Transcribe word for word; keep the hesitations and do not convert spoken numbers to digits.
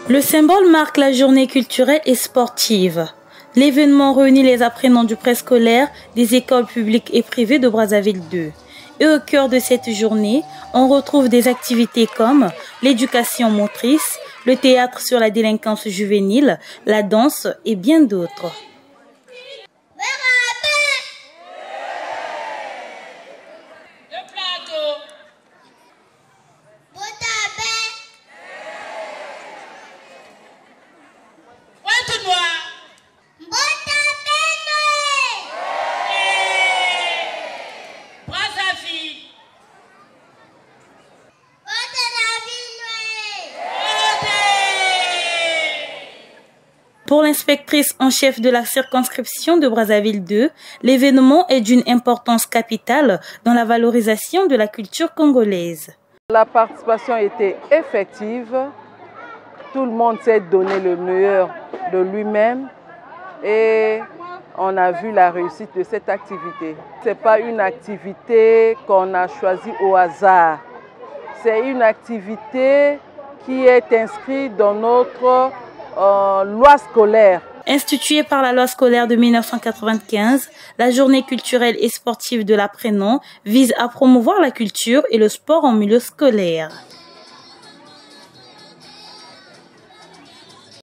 Le symbole marque la journée culturelle et sportive. L'événement réunit les apprenants du préscolaire des écoles publiques et privées de Brazzaville deux. Et au cœur de cette journée, on retrouve des activités comme l'éducation motrice, le théâtre sur la délinquance juvénile, la danse et bien d'autres. Pour l'inspectrice en chef de la circonscription de Brazzaville deux, l'événement est d'une importance capitale dans la valorisation de la culture congolaise. La participation était effective, tout le monde s'est donné le meilleur de lui-même et on a vu la réussite de cette activité. Ce n'est pas une activité qu'on a choisie au hasard, c'est une activité qui est inscrite dans notre Euh, loi scolaire. Instituée par la loi scolaire de mille neuf cent quatre-vingt-quinze, la journée culturelle et sportive de l'apprenant vise à promouvoir la culture et le sport en milieu scolaire.